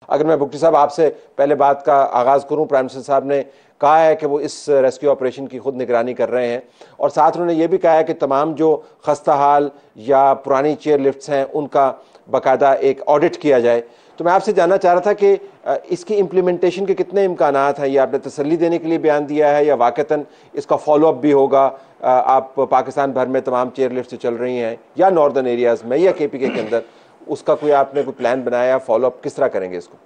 अगर मैं भुगटी साहब आपसे पहले बात का आगाज़ करूं, प्राइम मिनिस्टर साहब ने कहा है कि वो इस रेस्क्यू ऑपरेशन की खुद निगरानी कर रहे हैं और साथ उन्होंने ये भी कहा है कि तमाम जो खस्ता हाल या पुरानी चेयर लिफ्ट्स हैं उनका बाकायदा एक ऑडिट किया जाए। तो मैं आपसे जानना चाह रहा था कि इसकी इम्प्लीमेंटेशन के कितने इम्कानात हैं? ये आपने तसल्ली देने के लिए बयान दिया है या वाकईतन इसका फॉलोअप भी होगा? आप पाकिस्तान भर में तमाम चेयर लिफ्ट जो चल रही हैं या नॉर्दर्न एरियाज़ में या KPK के अंदर, उसका कोई आपने कोई प्लान बनाया? फॉलोअप किस तरह करेंगे इसको?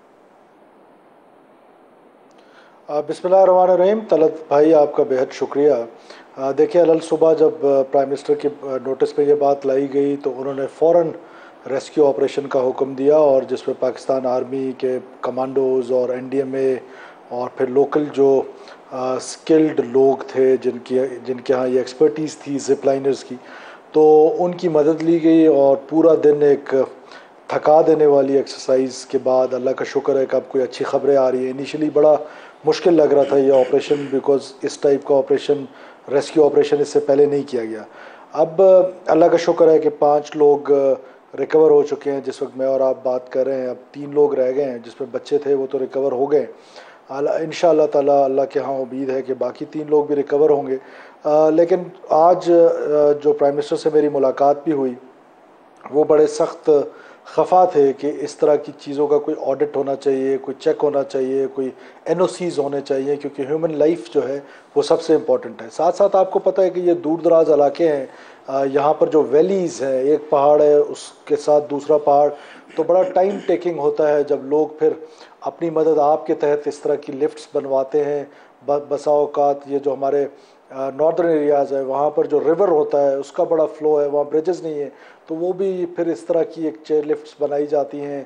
बिस्मिल्लाहिर्रहमानिर्रहीम। तलत भाई, आपका बेहद शुक्रिया। देखिए, अलल सुबह जब प्राइम मिनिस्टर के नोटिस पे ये बात लाई गई तो उन्होंने फ़ौरन रेस्क्यू ऑपरेशन का हुक्म दिया, और जिसमें पाकिस्तान आर्मी के कमांडोज़ और NDMA और फिर लोकल जो स्किल्ड लोग थे जिनके यहाँ ये एक्सपर्टीज़ थी जिप लाइनर्स की, तो उनकी मदद ली गई। और पूरा दिन एक थका देने वाली एक्सरसाइज के बाद अल्लाह का शुक्र है कि अब कोई अच्छी खबरें आ रही है। इनिशियली बड़ा मुश्किल लग रहा था ये ऑपरेशन, बिकॉज इस टाइप का ऑपरेशन, रेस्क्यू ऑपरेशन इससे पहले नहीं किया गया। अब अल्लाह का शुक्र है कि 5 लोग रिकवर हो चुके हैं जिस वक्त मैं और आप बात कर रहे हैं। अब 3 लोग रह गए हैं, जिसमें बच्चे थे वो तो रिकवर हो गए। इंशाअल्लाह ताला अल्लाह के यहाँ उम्मीद है कि बाकी 3 लोग भी रिकवर होंगे। लेकिन आज जो प्राइम मिनिस्टर से मेरी मुलाकात भी हुई, वो बड़े सख्त खफा थे कि इस तरह की चीज़ों का कोई ऑडिट होना चाहिए, कोई चेक होना चाहिए, कोई NOCs होने चाहिए, क्योंकि ह्यूमन लाइफ जो है वो सबसे इम्पॉर्टेंट है। साथ साथ आपको पता है कि ये दूर दराज इलाके हैं, यहाँ पर जो वैलीज़ हैं, एक पहाड़ है उसके साथ दूसरा पहाड़, तो बड़ा टाइम टेकिंग होता है जब लोग फिर अपनी मदद आपके तहत इस तरह की लिफ्ट्स बनवाते हैं। बसा औकात ये जो हमारे नॉर्दर्न एरियाज़ है, वहाँ पर जो रिवर होता है उसका बड़ा फ़्लो है, वहाँ ब्रिजेस नहीं है, तो वो भी फिर इस तरह की एक चेयर लिफ्ट्स बनाई जाती हैं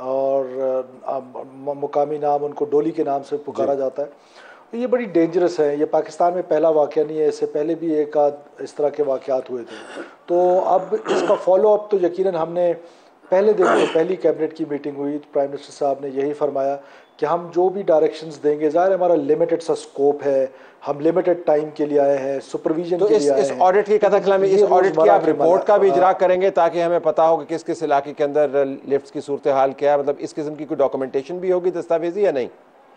और मुकामी नाम उनको डोली के नाम से पुकारा जाता है। ये बड़ी डेंजरस है। ये पाकिस्तान में पहला वाक़या नहीं है, इससे पहले भी एक आध इस तरह के वाक़यात हुए थे। तो अब इसका फॉलोअप तो यकीनन हमने पहले दिन तो पहली कैबिनेट की मीटिंग हुई तो प्राइम मिनिस्टर साहब ने यही फरमाया कि हम जो भी डायरेक्शंस देंगे, ज़ाहिर हमारा लिमिटेड सा स्कोप है, हम लिमिटेड टाइम के लिए आए हैं, सुपरविजन तो के लिए आए हैं। इस ऑडिट की कथा में इस ऑडिट की आप रिपोर्ट का भी इजरा करेंगे ताकि हमें पता हो कि किस किस इलाके के अंदर लिफ्ट्स की सूरत हाल क्या है? मतलब इस किस्म की कोई डॉक्यूमेंटेशन भी होगी, दस्तावेजी, या नहीं?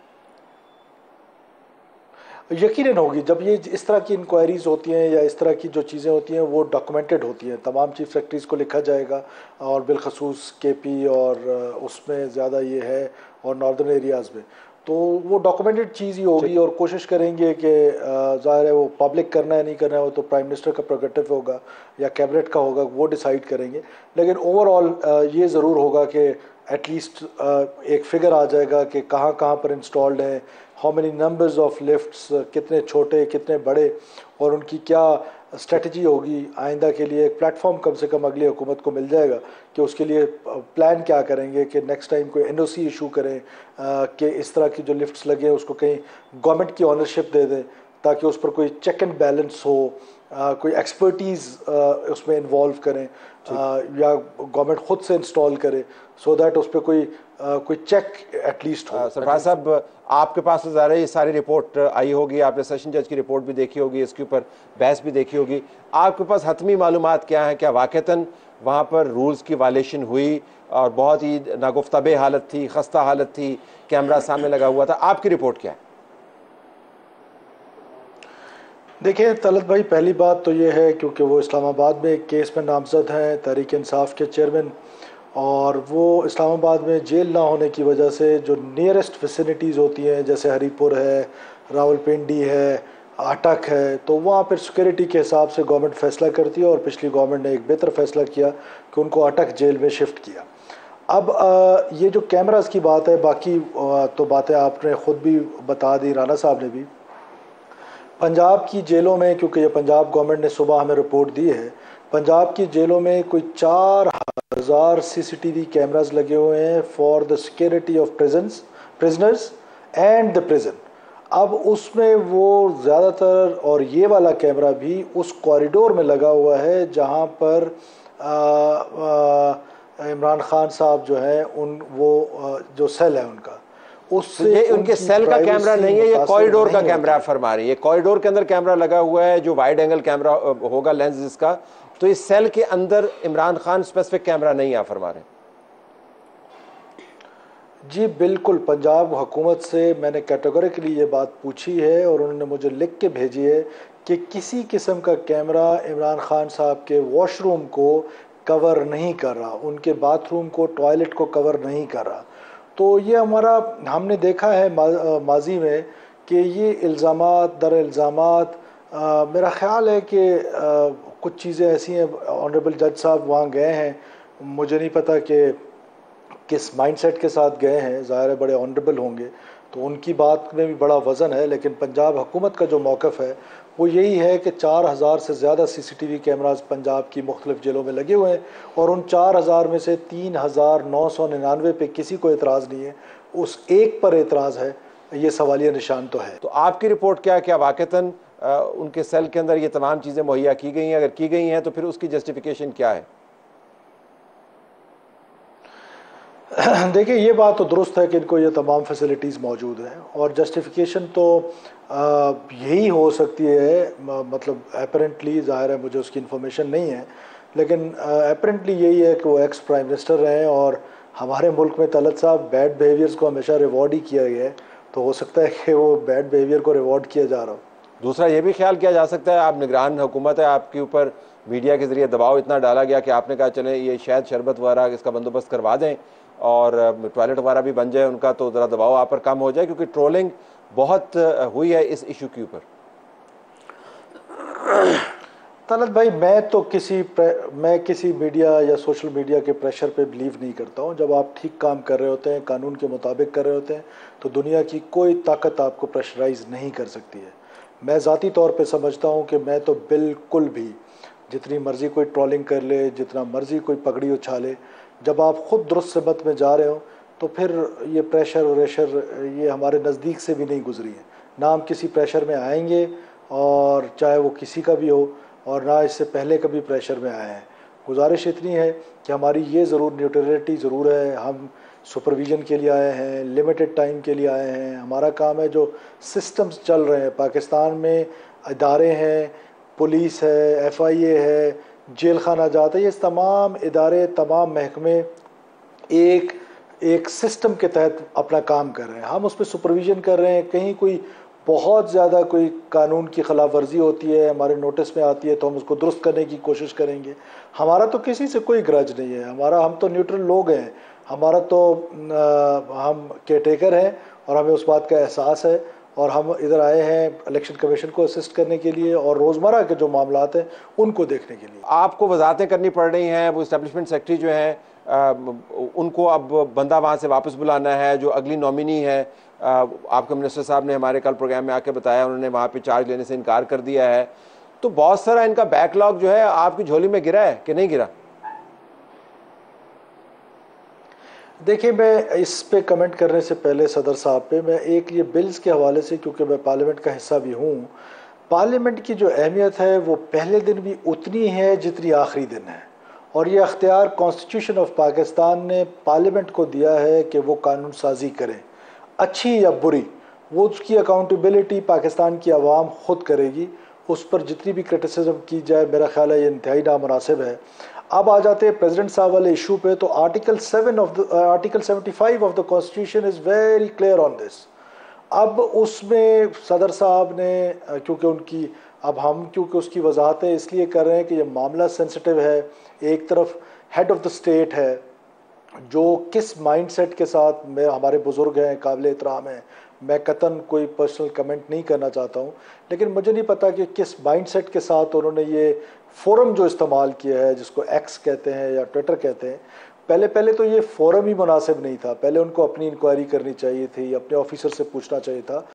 यकीनन होगी। जब ये इस तरह की इंक्वायरीज होती हैं या इस तरह की जो चीज़ें होती हैं वो डॉक्यूमेंटेड होती हैं, तमाम चीफ सेक्रेटरीज़ को लिखा जाएगा, और बिलखसूस KP और उसमें ज़्यादा ये है, और नॉर्दर्न एरियाज़ में, तो वो डॉक्यूमेंटेड चीज़ ही होगी। और कोशिश करेंगे कि ज़ाहिर है वो पब्लिक करना है नहीं करना है वो तो प्राइम मिनिस्टर का प्रोगेटिव होगा या कैबिनेट का होगा, वो डिसाइड करेंगे। लेकिन ओवरऑल ये ज़रूर होगा कि एटलीस्ट एक फिगर आ जाएगा कि कहाँ कहाँ पर इंस्टॉल्ड हैं, how many numbers of lifts, कितने छोटे कितने बड़े, और उनकी क्या स्ट्रेटजी होगी आइंदा के लिए। एक प्लेटफॉर्म कम से कम अगली हुकूमत को मिल जाएगा कि उसके लिए प्लान क्या करेंगे कि नेक्स्ट टाइम कोई NOC इशू करें कि इस तरह की जो लिफ्ट्स लगे उसको कहीं गवर्नमेंट की ऑनरशिप दे दें, ताकि उस पर कोई चेक एंड बैलेंस हो, कोई एक्सपर्टीज़ उसमें इन्वॉल्व करें, या गवर्नमेंट खुद से इंस्टॉल करे, सो दैट उस पर कोई चेक एटलीस्ट हो। सरफराज साहब, आपके पास तो ज़ाहिर है ये सारी रिपोर्ट आई होगी, आपने सेशन जज की रिपोर्ट भी देखी होगी, इसके ऊपर बहस भी देखी होगी, आपके पास हतमी मालूमात क्या है? क्या वाक़ईतन वहाँ पर रूल्स की वायलेशन हुई और बहुत ही नागुफ्ताबे हालत थी, खस्ता हालत थी, कैमरा सामने लगा हुआ था? आपकी रिपोर्ट क्या है? देखिए तलत भाई, पहली बात तो ये है क्योंकि वो इस्लामाबाद में एक केस में नामजद हैं तहरीक इंसाफ के चेयरमैन, और वो इस्लामाबाद में जेल ना होने की वजह से जो नियरेस्ट विसिनिटीज़ होती हैं, जैसे हरीपुर है, रावलपिंडी है, अटक है, तो वहाँ पर सिक्योरिटी के हिसाब से गवर्नमेंट फ़ैसला करती है, और पिछली गवर्नमेंट ने एक बेहतर फ़ैसला किया कि उनको अटक जेल में शिफ्ट किया। अब ये जो कैमरास की बात है, बाकी तो बातें आपने ख़ुद भी बता दी, राना साहब ने भी। पंजाब की जेलों में, क्योंकि ये पंजाब गवर्नमेंट ने सुबह हमें रिपोर्ट दी है, पंजाब की जेलों में कोई 4000 CCTV कैमरास लगे हुए हैं for the security of prisoners and the prison. अब उसमें वो ज़्यादातर, और ये वाला कैमरा भी उस कॉरिडोर में लगा हुआ है जहाँ पर इमरान खान साहब जो है वो जो सेल है उनका, उससे ये उनके सेल का कैमरा नहीं है, ये कॉरिडोर का कैमरा आप फरमा रहे हैं। ये कॉरिडोर के अंदर कैमरा लगा हुआ है जो वाइड एंगल कैमरा होगा, लेंस जिसका, तो इस सेल के अंदर इमरान खान स्पेसिफिक कैमरा नहीं आप फरमा रहे? जी बिल्कुल, पंजाब हुकूमत से मैंने कैटेगोरिकली ये बात पूछी है और उन्होंने मुझे लिख के भेजी है कि किसी किस्म का कैमरा इमरान खान साहब के वॉशरूम को कवर नहीं कर रहा, उनके बाथरूम को, टॉयलेट को कवर नहीं कर रहा। तो ये हमने देखा है माजी में कि ये इल्ज़ामात दर इल्ज़ामात, मेरा ख़्याल है कि कुछ चीज़ें ऐसी हैं, ऑनरेबल जज साहब वहाँ गए हैं, मुझे नहीं पता कि किस माइंडसेट के साथ गए हैं, ज़ाहिर है बड़े ऑनरेबल होंगे तो उनकी बात में भी बड़ा वज़न है। लेकिन पंजाब हुकूमत का जो मौक़िफ़ है वो यही है कि 4000 से ज़्यादा CCTV कैमराज पंजाब की मुख्तलिफ़ जेलों में लगे हुए हैं और उन 4000 में से 3999 पे किसी को एतराज़ नहीं है, उस एक पर एतराज़ है, ये सवालिया निशान तो है। तो आपकी रिपोर्ट क्या है, क्या वाक़तन उनके सेल के अंदर ये तमाम चीज़ें मुहैया की गई हैं? अगर की गई हैं तो फिर उसकी जस्टिफिकेशन क्या है? देखिए ये बात तो दुरुस्त है कि इनको ये तमाम फैसिलिटीज़ मौजूद हैं और जस्टिफिकेशन तो यही हो सकती है, मतलब अपेरेंटली, ज़ाहिर है मुझे उसकी इन्फॉर्मेशन नहीं है, लेकिन अपेरेंटली यही है कि वो एक्स प्राइम मिनिस्टर रहे और हमारे मुल्क में तलत साहब बैड बिहेवियर्स को हमेशा रिवॉर्ड ही किया गया है, तो हो सकता है कि वो बैड बिहेवियर को रिवॉर्ड किया जा रहा हो। दूसरा ये भी ख्याल किया जा सकता है, आप निगरान हुकूमत है, आपके ऊपर मीडिया के ज़रिए दबाव इतना डाला गया कि आपने कहा चले ये शायद शरबत वगैरह इसका बंदोबस्त करवा दें और टॉयलेट वगैरह भी बन जाए उनका, तो ज़रा दबाव आप पर कम हो जाए, क्योंकि ट्रोलिंग बहुत हुई है इस इशू के ऊपर। तलत भाई, मैं किसी मीडिया या सोशल मीडिया के प्रेशर पे बिलीव नहीं करता हूँ। जब आप ठीक काम कर रहे होते हैं, कानून के मुताबिक कर रहे होते हैं, तो दुनिया की कोई ताकत आपको प्रेशराइज नहीं कर सकती है। मैं ज़ाती तौर पे समझता हूँ कि मैं तो बिल्कुल भी, जितनी मर्ज़ी कोई ट्रोलिंग कर ले, जितना मर्ज़ी कोई पगड़ी उछाले, जब आप ख़ुद दुरुस्त सिमत में जा रहे हो तो फिर ये प्रेशर और रेशर ये हमारे नज़दीक से भी नहीं गुजरी है। ना हम किसी प्रेशर में आएंगे, और चाहे वो किसी का भी हो, और ना इससे पहले कभी प्रेशर में आए हैं। गुजारिश इतनी है कि हमारी ये ज़रूर न्यूट्रलिटी ज़रूर है, हम सुपरविज़न के लिए आए हैं, लिमिटेड टाइम के लिए आए हैं। हमारा काम है, जो सिस्टम्स चल रहे हैं पाकिस्तान में, इदारे हैं, पुलिस है, FIA है, जेल खाना जाता है, ये तमाम इदारे, तमाम महकमे एक सिस्टम के तहत अपना काम कर रहे हैं। हम उस पर सुपरविज़न कर रहे हैं। कहीं कोई बहुत ज़्यादा कोई कानून की खिलाफ वर्जी होती है, हमारे नोटिस में आती है, तो हम उसको दुरुस्त करने की कोशिश करेंगे। हमारा तो किसी से कोई ग्रज नहीं है, हम तो न्यूट्रल लोग हैं। हमारा तो हम केयरटेकर हैं और हमें उस बात का एहसास है, और हम इधर आए हैं इलेक्शन कमीशन को असिस्ट करने के लिए और रोज़मर्रा के जो मामलात हैं उनको देखने के लिए। आपको वजाहतें करनी पड़ रही हैं, वो इस्टेब्लिशमेंट सेक्रेटरी जो हैं उनको अब बंदा वहाँ से वापस बुलाना है, जो अगली नॉमिनी है। आपके मिनिस्टर साहब ने हमारे कल प्रोग्राम में आके बताया, उन्होंने वहाँ पे चार्ज लेने से इनकार कर दिया है। तो बहुत सारा इनका बैकलॉग जो है आपकी झोली में गिरा है कि नहीं गिरा? देखिए, मैं इस पे कमेंट करने से पहले सदर साहब पे मैं एक ये बिल्स के हवाले से, क्योंकि मैं पार्लियामेंट का हिस्सा भी हूँ, पार्लियामेंट की जो अहमियत है वो पहले दिन भी उतनी है जितनी आखिरी दिन है, और ये अख्तियार कॉन्स्टिट्यूशन ऑफ पाकिस्तान ने पार्लियामेंट को दिया है कि वो कानून साजी करें, अच्छी या बुरी, वो उसकी अकाउंटेबिलिटी पाकिस्तान की आवाम खुद करेगी। उस पर जितनी भी क्रिटिसिज्म की जाए, मेरा ख्याल है ये इंतहाई नामुनासिब है। अब आ जाते हैं प्रेसिडेंट साहब वाले इशू पे, तो article 75 of the constitution is very clear on this. अब उसमें सदर साहब ने, क्योंकि उसकी वजाहतें इसलिए कर रहे हैं कि ये मामला सेंसिटिव है, एक तरफ हेड ऑफ़ द स्टेट है जो किस माइंडसेट के साथ में, हमारे बुज़ुर्ग हैं, काबिल एहतराम हैं, मैं कतन कोई पर्सनल कमेंट नहीं करना चाहता हूँ, लेकिन मुझे नहीं पता कि किस माइंडसेट के साथ उन्होंने ये फोरम जो इस्तेमाल किया है, जिसको एक्स कहते हैं या ट्विटर कहते हैं। पहले तो ये फोरम ही मुनासिब नहीं था, पहले उनको अपनी इंक्वायरी करनी चाहिए थी, अपने ऑफिसर से पूछना चाहिए था।